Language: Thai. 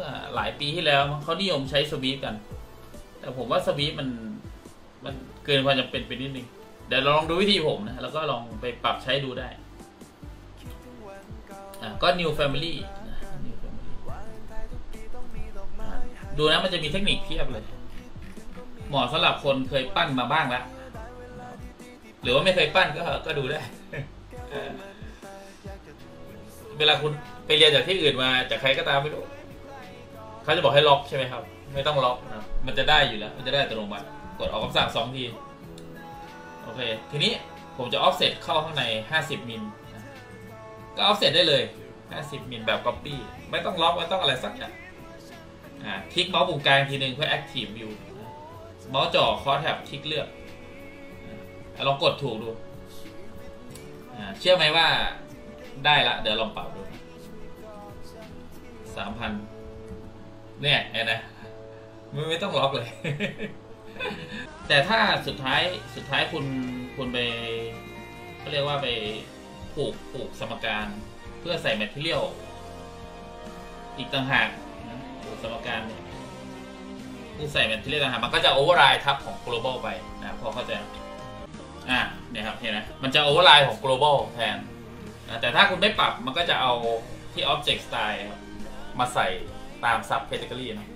มื่อหลายปีที่แล้วเขานิยมใช้สวีปกันแต่ผมว่าสวีปมันเกินความจำเป็นไปนิดนึงเดี๋ยวลองดูวิธีผมนะแล้วก็ลองไปปรับใช้ดูได้ก็ New Family นะ New Family ดูนะมันจะมีเทคนิคเพียบเลยเหมาะสำหรับคนเคยปั้นมาบ้างแล้วหรือว่าไม่เคยปั้นก็ดูได้ เวลาคุณไปเรียนจากที่อื่นมาจากใครก็ตามไม่รู้เขาจะบอกให้ล็อกใช่ไหมครับไม่ต้องล็อกนะมันจะได้อยู่แล้วมันจะได้อัตโนมัติกดออกคำสั่ง2 ทีโอเคทีนี้ผมจะ offset เข้าข้างใน50 มิลก็ offset ได้เลย50 มิลแบบ copy ไม่ต้องล็อกไม่ต้องอะไรสักอย่างคลิกเมาส์ปุ่มกลางทีนึงเพื่อ active view เมาส์จ่อคอร์สแท็บคลิกเลือกลองกดถูกดูเชื่อไหมว่าได้ละเดี๋ยวลองปรับดู 3,000 เนี่ยเห็นไหมไม่ต้องล็อกเลย แต่ถ้าสุดท้ายคุณไปเขาเรียกว่าไปผูกสมการเพื่อใส่ material อีกต่างหากนะผูกสมการคือใส่ material ต่างหากมันก็จะ override ทับของ global ไปนะพอเข้าใจเนี่ยครับเห็นไหมมันจะ override ของ global แทนนะแต่ถ้าคุณไม่ปรับมันก็จะเอาที่ object style มาใส่ตาม sub category นะ